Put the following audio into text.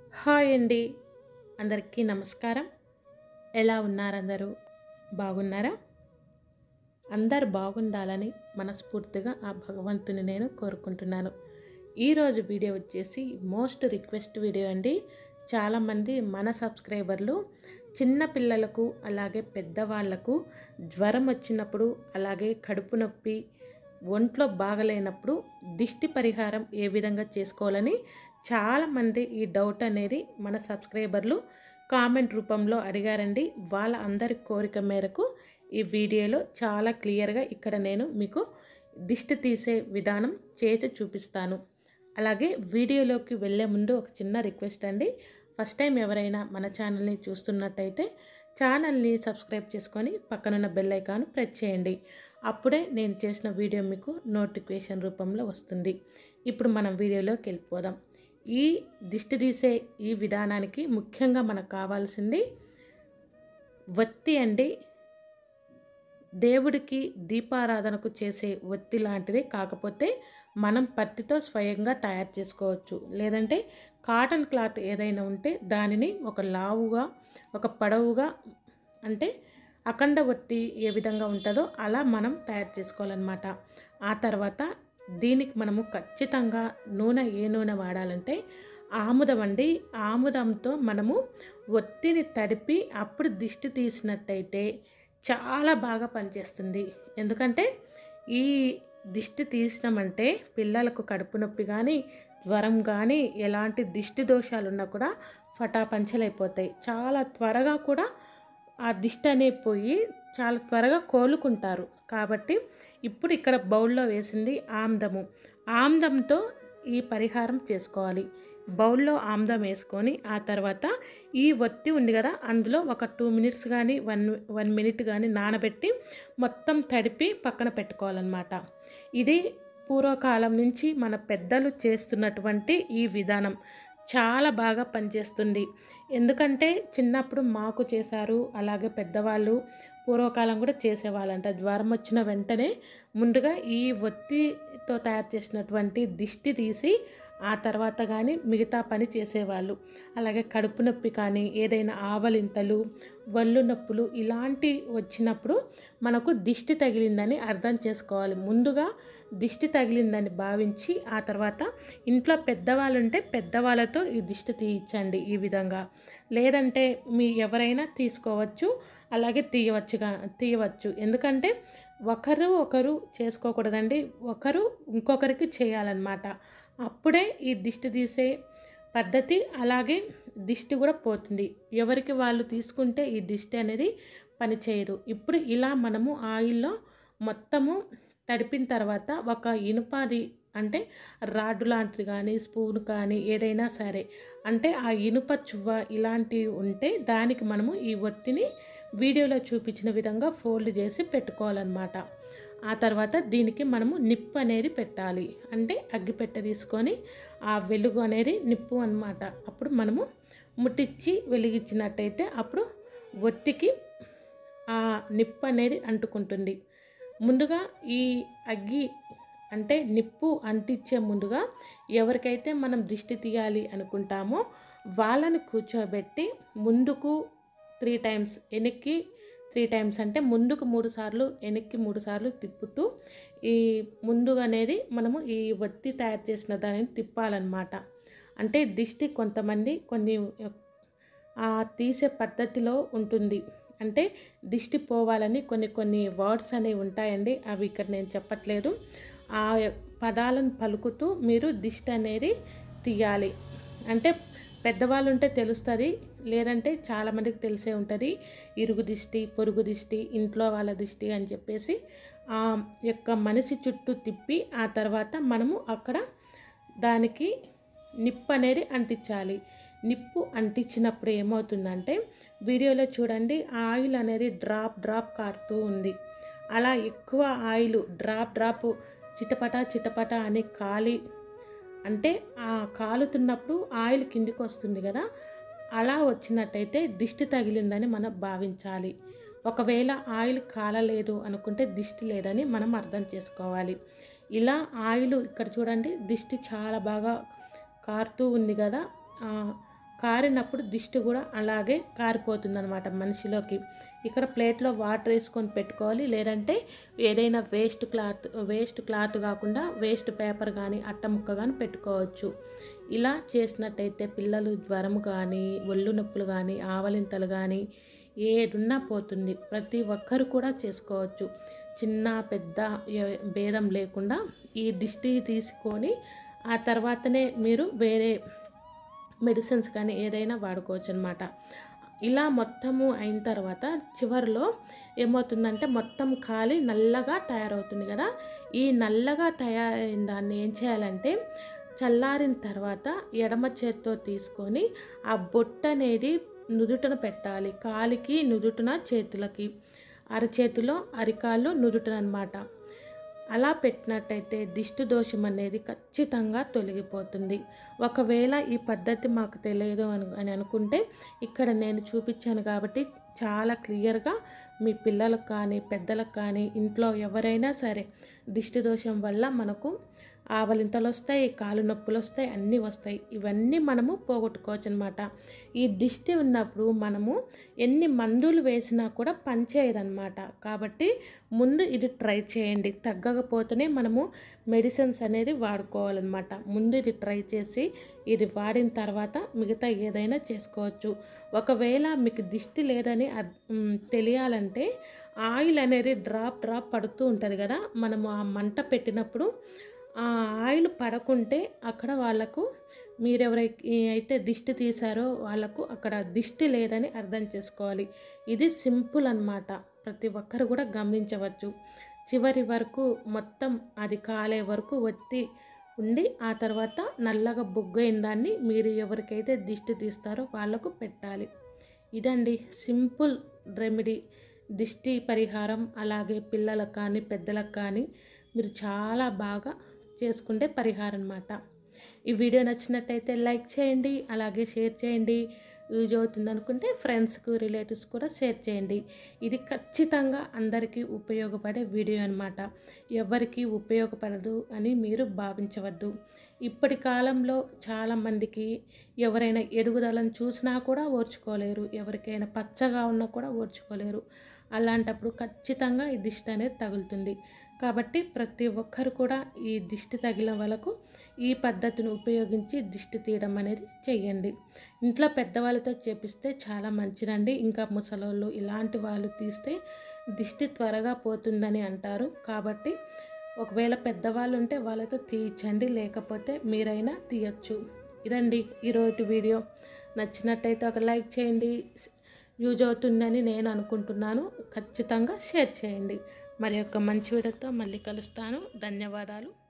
Hi అండి. అందరికీ నమస్కారం. ఎలా ఉన్నారు అందరూ? బాగున్నారా? అందరూ బాగుండాలని మనస్ఫూర్తిగా ఆ భగవంతుని నేను కోరుకుంటున్నాను. ఈరోజు వీడియో వచ్చేసి మోస్ట్ రిక్వెస్ట్ వీడియో అండి. చాలామంది మన సబ్స్క్రైబర్లు చిన్న పిల్లలకు అలాగే పెద్దవాళ్లకు జ్వరం వచ్చినప్పుడు అలాగే కడుపు నొప్పి ఒంట్లో బాగలేనప్పుడు దిష్టి పరిహారం ఏ విధంగా చేసుకోవాలని చాలామంది ఈ డౌట్ అనేది మన సబ్స్క్రైబర్లు కామెంట్ రూపంలో అడిగారండి. వాళ్ళ అందరి కోరిక మేరకు ఈ వీడియోలో చాలా క్లియర్గా ఇక్కడ నేను మీకు దిష్టి తీసే విధానం చేసి చూపిస్తాను. అలాగే వీడియోలోకి వెళ్ళే ముందు ఒక చిన్న రిక్వెస్ట్ అండి. ఫస్ట్ టైం ఎవరైనా మన ఛానల్ని చూస్తున్నట్టయితే ఛానల్ని సబ్స్క్రైబ్ చేసుకొని పక్కనున్న బెల్ ఐకాన్ ప్రెస్ చేయండి. అప్పుడే నేను చేసిన వీడియో మీకు నోటిఫికేషన్ రూపంలో వస్తుంది. ఇప్పుడు మనం వీడియోలోకి వెళ్ళిపోదాం. ఈ దిష్టి తీసే ఈ విధానానికి ముఖ్యంగా మనకు కావాల్సింది వత్తి అండి. దేవుడికి దీపారాధనకు చేసే ఒత్తి లాంటిది, కాకపోతే మనం పత్తితో స్వయంగా తయారు చేసుకోవచ్చు. లేదంటే కాటన్ క్లాత్ ఏదైనా ఉంటే దానిని ఒక లావుగా ఒక పొడవుగా అంటే అఖండ ఒత్తి ఏ విధంగా ఉంటుందో అలా మనం తయారు చేసుకోవాలన్నమాట. ఆ తర్వాత దీనికి మనము ఖచ్చితంగా ఏ నూనె వాడాలంటే ఆముదం అండి. ఆముదంతో మనము ఒత్తిని తడిపి అప్పుడు దిష్టి తీసినట్టయితే చాలా బాగా పనిచేస్తుంది. ఎందుకంటే ఈ దిష్టి తీసినామంటే పిల్లలకు కడుపు నొప్పి కానీ జ్వరం కానీ ఎలాంటి దిష్టి దోషాలు ఉన్నా కూడా ఫటాపంచలైపోతాయి. చాలా త్వరగా కూడా ఆ దిష్టి అనేది పోయి చాలా త్వరగా కోలుకుంటారు. కాబట్టి ఇప్పుడు ఇక్కడ బౌల్లో వేసింది ఆమ్దము. ఆమ్దంతో ఈ పరిహారం చేసుకోవాలి. బౌల్లో ఆమ్దం వేసుకొని ఆ తర్వాత ఈ ఒత్తి ఉంది కదా, అందులో ఒక 2 మినిట్స్ కానీ 1 మినిట్ కానీ నానబెట్టి మొత్తం తడిపి పక్కన పెట్టుకోవాలన్నమాట. ఇది పూర్వకాలం నుంచి మన పెద్దలు చేస్తున్నటువంటి ఈ విధానం చాలా బాగా పనిచేస్తుంది. ఎందుకంటే చిన్నప్పుడు మాకు చేశారు, అలాగే పెద్దవాళ్ళు పూర్వకాలం కూడా చేసేవాళ్ళంట. జ్వరం వచ్చిన వెంటనే ముందుగా ఈ ఒత్తితో తయారు చేసినటువంటి దిష్టి తీసి ఆ తర్వాత కానీ మిగతా పని చేసేవాళ్ళు. అలాగే కడుపు నొప్పి కానీ ఏదైనా ఆవలింతలు ఒళ్ళు నొప్పులు ఇలాంటి వచ్చినప్పుడు మనకు దిష్టి తగిలిందని అర్థం చేసుకోవాలి. ముందుగా దిష్టి తగిలిందని భావించి ఆ తర్వాత ఇంట్లో పెద్దవాళ్ళు ఉంటే పెద్దవాళ్ళతో ఈ దిష్టి తీయించండి ఈ విధంగా. లేదంటే మీ ఎవరైనా తీసుకోవచ్చు, అలాగే తీయవచ్చు. ఎందుకంటే ఒకరు చేసుకోకూడదండి, ఒకరు ఇంకొకరికి చేయాలన్నమాట. అప్పుడే ఈ దిష్టి తీసే పద్ధతి అలాగే దిష్టి కూడా పోతుంది. ఎవరికి వాళ్ళు తీసుకుంటే ఈ దిష్టి అనేది పనిచేయరు. ఇప్పుడు ఇలా మనము ఆయిల్లో మొత్తము తడిపిన తర్వాత ఒక ఇనుపది అంటే రాడ్డు లాంటిది కానీ స్పూన్ కానీ ఏదైనా సరే అంటే ఆ ఇనుప చువ్వ ఇలాంటివి ఉంటే దానికి మనము ఈ ఒత్తిని వీడియోలో చూపించిన విధంగా ఫోల్డ్ చేసి పెట్టుకోవాలన్నమాట. ఆ తర్వాత దీనికి మనము నిప్పు అనేది పెట్టాలి. అంటే అగ్గిపెట్టె తీసుకొని ఆ వెలుగు అనేది నిప్పు అన్నమాట. అప్పుడు మనము ముట్టించి వెలిగించినట్టయితే అప్పుడు ఒత్తికి ఆ నిప్పు అనేది అంటుకుంటుంది. ముందుగా ఈ అగ్గి అంటే నిప్పు అంటించే ముందుగా ఎవరికైతే మనం దిష్టి తీయాలి అనుకుంటామో వాళ్ళని కూర్చోబెట్టి ముందుకు 3 టైమ్స్, వెనక్కి 3 టైమ్స్ అంటే ముందుకు 3 సార్లు వెనక్కి 3 సార్లు తిప్పుతూ ఈ ముందుగా అనేది మనము ఈ ఒత్తి తయారు చేసిన దానిని తిప్పాలన్నమాట. అంటే దిష్టి కొంతమంది కొన్ని తీసే పద్ధతిలో ఉంటుంది. అంటే దిష్టి పోవాలని కొన్ని వర్డ్స్ అనేవి ఉంటాయండి. అవి ఇక్కడ నేను చెప్పట్లేదు. ఆ పదాలను పలుకుతూ మీరు దిష్టి అనేది తీయాలి. అంటే పెద్దవాళ్ళు ఉంటే తెలుస్తుంది, లేదంటే చాలామందికి తెలిసే ఉంటుంది. ఇరుగు దిష్టి, పొరుగు దిష్టి, ఇంట్లో వాళ్ళ దిష్టి అని చెప్పేసి ఆ యొక్క మనిషి చుట్టూ తిప్పి ఆ తర్వాత మనము అక్కడ దానికి నిప్పు అనేది అంటించాలి. నిప్పు అంటించినప్పుడు ఏమవుతుందంటే వీడియోలో చూడండి, ఆయిల్ అనేది డ్రాప్ కారుతూ ఉంది. అలా ఎక్కువ ఆయిల్ డ్రాప్ చిటపట అని అంటే ఆ కాలుతున్నప్పుడు ఆయిల్ కిందికి వస్తుంది కదా, అలా వచ్చినట్టయితే దిష్టి తగిలిందని మనం భావించాలి. ఒకవేళ ఆయిల్ కాలలేదు అనుకుంటే దిష్టి లేదని మనం అర్థం చేసుకోవాలి. ఇలా ఆయిల్ ఇక్కడ చూడండి దిష్టి చాలా బాగా కారుతూ ఉంది కదా, కారినప్పుడు దిష్టి కూడా అలాగే కారిపోతుందన్నమాట మనిషిలోకి. ఇక్కడ ప్లేట్లో వాటర్ వేసుకొని పెట్టుకోవాలి, లేదంటే ఏదైనా వేస్ట్ క్లాత్ కాకుండా వేస్ట్ పేపర్ కానీ అట్ట ముక్క కానీ పెట్టుకోవచ్చు. ఇలా చేసినట్టయితే పిల్లలు జ్వరం కానీ, ఒళ్ళు నొప్పులు కానీ, ఆవలింతలు కానీ ఏదున్నా పోతుంది. ప్రతి ఒక్కరు కూడా చేసుకోవచ్చు. చిన్న పెద్ద భేదం లేకుండా ఈ దిష్టి తీసుకొని ఆ తర్వాతనే మీరు వేరే మెడిసిన్స్ కానీ ఏదైనా వాడుకోవచ్చు అనమాట. ఇలా మొత్తము అయిన తర్వాత చివరిలో ఏమవుతుందంటే మొత్తం కాలి నల్లగా తయారవుతుంది కదా. ఈ నల్లగా తయారైన దాన్ని ఏం చేయాలంటే చల్లారిన తర్వాత ఎడమ చేత్తో తీసుకొని ఆ బొట్టు అనేది నుదుటన పెట్టాలి. కాలికి నుదుటన, చేతులకి, అరచేతిలో, అరికాళ్ళు నుదుటన అనమాట. అలా పెట్టినట్టయితే దిష్టి దోషం అనేది ఖచ్చితంగా తొలగిపోతుంది. ఒకవేళ ఈ పద్ధతి మాకు తెలియదు అని అనుకుంటే ఇక్కడ నేను చూపించాను కాబట్టి చాలా క్లియర్గా మీ పిల్లలకు కానీ పెద్దలకు కానీ ఇంట్లో ఎవరైనా సరే దిష్టి దోషం వల్ల మనకు ఆవలింతలు వస్తాయి, కాలు నొప్పులు వస్తాయి, అన్నీ వస్తాయి. ఇవన్నీ మనము పోగొట్టుకోవచ్చు అనమాట. ఈ దిష్టి ఉన్నప్పుడు మనము ఎన్ని మందులు వేసినా కూడా పనిచేయదన్నమాట. కాబట్టి ముందు ఇది ట్రై చేయండి. తగ్గకపోతేనే మనము మెడిసిన్స్ అనేది వాడుకోవాలన్నమాట. ముందు ఇది ట్రై చేసి ఇది వాడిన తర్వాత మిగతా ఏదైనా చేసుకోవచ్చు. ఒకవేళ మీకు దిష్టి లేదని తెలియాలంటే ఆయిల్ అనేది డ్రాప్ పడుతూ ఉంటుంది కదా, మనము ఆ మంట పెట్టినప్పుడు ఆ ఆయిల్ పడకుంటే అక్కడ వాళ్ళకు అయితే దిష్టి తీశారో వాళ్ళకు అక్కడ దిష్టి లేదని అర్థం చేసుకోవాలి. ఇది సింపుల్ అన్నమాట. ప్రతి ఒక్కరు కూడా గమనించవచ్చు. చివరి వరకు మొత్తం అది కాలే వరకు ఒత్తి ఉండి ఆ తర్వాత నల్లగా బొగ్గైన దాన్ని మీరు ఎవరికైతే దిష్టి తీస్తారో వాళ్ళకు పెట్టాలి. ఇదండి సింపుల్ రెమెడీ, దిష్టి పరిహారం. అలాగే పిల్లలకు కానీ పెద్దలకు కానీ మీరు చాలా బాగా చేసుకుంటే పరిహారం అన్నమాట. ఈ వీడియో నచ్చినట్టయితే లైక్ చేయండి, అలాగే షేర్ చేయండి. యూజ్ అవుతుంది అనుకుంటే ఫ్రెండ్స్కు, రిలేటివ్స్ కూడా షేర్ చేయండి. ఇది ఖచ్చితంగా అందరికీ ఉపయోగపడే వీడియో అన్నమాట. ఎవరికి ఉపయోగపడదు అని మీరు భావించవద్దు. ఇప్పటి కాలంలో చాలామందికి ఎవరైనా ఎదుగుదలను చూసినా కూడా ఓర్చుకోలేరు, ఎవరికైనా పచ్చగా ఉన్నా కూడా ఓర్చుకోలేరు. అలాంటప్పుడు ఖచ్చితంగా ఈ దిష్టి అనేది తగులుతుంది. కాబట్టి ప్రతి ఒక్కరు కూడా ఈ దిష్టి తగిలిన వాళ్ళకు ఈ పద్ధతిని ఉపయోగించి దిష్టి తీయడం అనేది చేయండి. ఇంట్లో పెద్దవాళ్ళతో చేపిస్తే చాలా మంచిదండి. ఇంకా ముసలోళ్ళు ఇలాంటి వాళ్ళు తీస్తే దిష్టి త్వరగా పోతుందని అంటారు. కాబట్టి ఒకవేళ పెద్దవాళ్ళు ఉంటే వాళ్ళతో తీయించండి, లేకపోతే మీరైనా తీయచ్చు. ఇదండి ఈరోజు వీడియో. నచ్చినట్టయితే ఒక లైక్ చేయండి. యూజ్ అవుతుందని నేను అనుకుంటున్నాను. ఖచ్చితంగా షేర్ చేయండి. మరి యొక్క మంచి వీడియోతో మళ్ళీ కలుస్తాను. ధన్యవాదాలు.